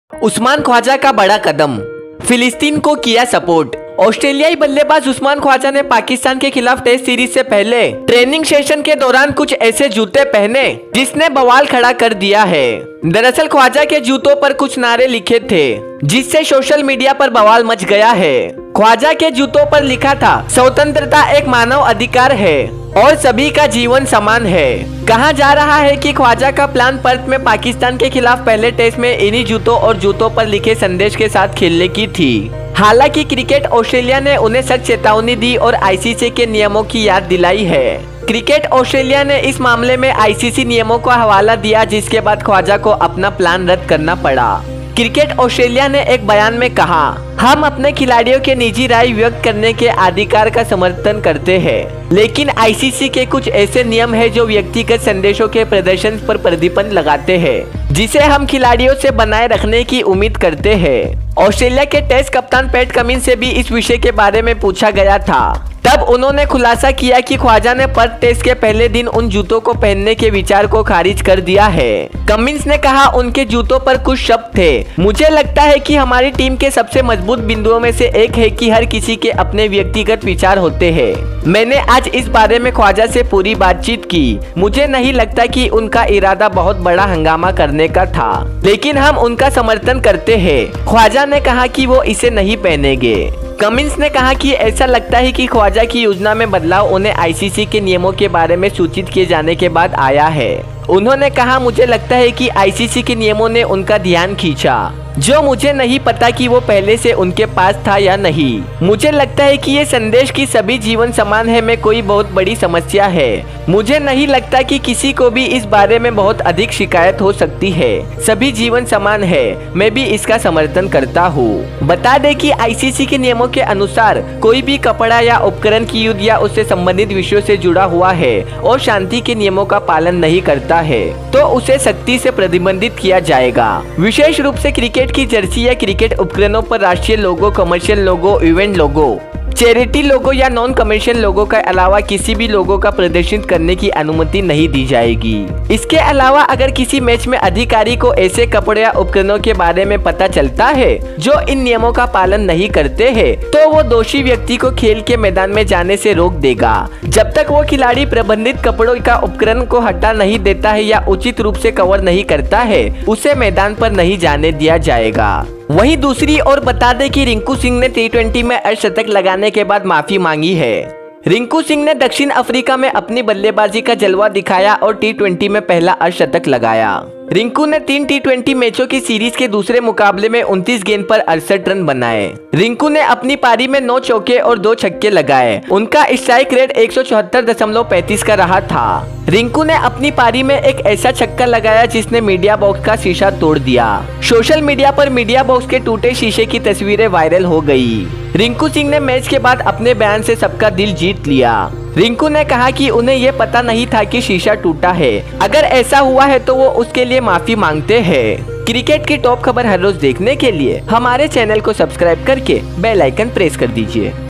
उस्मान ख्वाजा का बड़ा कदम, फिलिस्तीन को किया सपोर्ट। ऑस्ट्रेलियाई बल्लेबाज उस्मान ख्वाजा ने पाकिस्तान के खिलाफ टेस्ट सीरीज से पहले ट्रेनिंग सेशन के दौरान कुछ ऐसे जूते पहने जिसने बवाल खड़ा कर दिया है। दरअसल ख्वाजा के जूतों पर कुछ नारे लिखे थे जिससे सोशल मीडिया पर बवाल मच गया है। ख्वाजा के जूतों पर लिखा था, स्वतंत्रता एक मानव अधिकार है और सभी का जीवन समान है। कहा जा रहा है कि ख्वाजा का प्लान पर्थ में पाकिस्तान के खिलाफ पहले टेस्ट में इन्हीं जूतों और जूतों पर लिखे संदेश के साथ खेलने की थी। हालांकि क्रिकेट ऑस्ट्रेलिया ने उन्हें सख्त चेतावनी दी और आईसीसी के नियमों की याद दिलाई है। क्रिकेट ऑस्ट्रेलिया ने इस मामले में आईसीसी नियमों का हवाला दिया, जिसके बाद ख्वाजा को अपना प्लान रद्द करना पड़ा। क्रिकेट ऑस्ट्रेलिया ने एक बयान में कहा, हम अपने खिलाड़ियों के निजी राय व्यक्त करने के अधिकार का समर्थन करते हैं, लेकिन आईसीसी के कुछ ऐसे नियम हैं जो व्यक्तिगत संदेशों के प्रदर्शन पर प्रतिबंध लगाते हैं, जिसे हम खिलाड़ियों से बनाए रखने की उम्मीद करते हैं। ऑस्ट्रेलिया के टेस्ट कप्तान पैट कमिंस से भी इस विषय के बारे में पूछा गया था। तब उन्होंने खुलासा किया कि ख्वाजा ने पर्थ टेस्ट के पहले दिन उन जूतों को पहनने के विचार को खारिज कर दिया है। कमिंस ने कहा, उनके जूतों पर कुछ शब्द थे। मुझे लगता है कि हमारी टीम के सबसे मजबूत बिंदुओं में से एक है कि हर किसी के अपने व्यक्तिगत विचार होते हैं। मैंने आज इस बारे में ख्वाजा से पूरी बातचीत की। मुझे नहीं लगता कि उनका इरादा बहुत बड़ा हंगामा करने का था, लेकिन हम उनका समर्थन करते हैं। ख्वाजा ने कहा कि वो इसे नहीं पहनेंगे। कमिंस ने कहा कि ऐसा लगता है कि ख्वाजा की योजना में बदलाव उन्हें आईसीसी के नियमों के बारे में सूचित किए जाने के बाद आया है। उन्होंने कहा, मुझे लगता है कि आईसीसी के नियमों ने उनका ध्यान खींचा, जो मुझे नहीं पता कि वो पहले से उनके पास था या नहीं। मुझे लगता है कि ये संदेश कि सभी जीवन समान है में कोई बहुत बड़ी समस्या है। मुझे नहीं लगता कि किसी को भी इस बारे में बहुत अधिक शिकायत हो सकती है। सभी जीवन समान है, मैं भी इसका समर्थन करता हूँ। बता दें कि आईसीसी के नियमों के अनुसार कोई भी कपड़ा या उपकरण की युद्ध या उससे संबंधित विषयों से जुड़ा हुआ है और शांति के नियमों का पालन नहीं करता है तो उसे सख्ती से प्रतिबंधित किया जाएगा। विशेष रूप से क्रिकेट की जर्सी या क्रिकेट उपकरणों पर राष्ट्रीय logo, commercial logo, event logo, charity logo या नॉन कमर्शियल लोगो के अलावा किसी भी लोगो का प्रदर्शित करने की अनुमति नहीं दी जाएगी। इसके अलावा अगर किसी मैच में अधिकारी को ऐसे कपड़े या उपकरणों के बारे में पता चलता है जो इन नियमों का पालन नहीं करते हैं, तो वो दोषी व्यक्ति को खेल के मैदान में जाने से रोक देगा। जब तक वो खिलाड़ी प्रबंधित कपड़ों का उपकरण को हटा नहीं देता है या उचित रूप से कवर नहीं करता है, उसे मैदान पर नहीं जाने दिया जाएगा। वहीं दूसरी ओर बता दें कि रिंकू सिंह ने टी20 में अर्धशतक लगाने के बाद माफी मांगी है। रिंकू सिंह ने दक्षिण अफ्रीका में अपनी बल्लेबाजी का जलवा दिखाया और टी20 में पहला अर्धशतक लगाया। रिंकू ने 3 टी20 मैचों की सीरीज के दूसरे मुकाबले में 29 गेंद पर 68 रन बनाए। रिंकू ने अपनी पारी में 9 चौके और 2 छक्के लगाए। उनका स्ट्राइक रेट 174.35 का रहा था। रिंकू ने अपनी पारी में एक ऐसा छक्का लगाया जिसने मीडिया बॉक्स का शीशा तोड़ दिया। सोशल मीडिया पर मीडिया बॉक्स के टूटे शीशे की तस्वीरें वायरल हो गई। रिंकू सिंह ने मैच के बाद अपने बयान से सबका दिल जीत लिया। रिंकू ने कहा कि उन्हें ये पता नहीं था कि शीशा टूटा है। अगर ऐसा हुआ है तो वो उसके लिए माफी मांगते हैं। क्रिकेट की टॉप खबर हर रोज देखने के लिए हमारे चैनल को सब्सक्राइब करके बेल आइकन प्रेस कर दीजिए।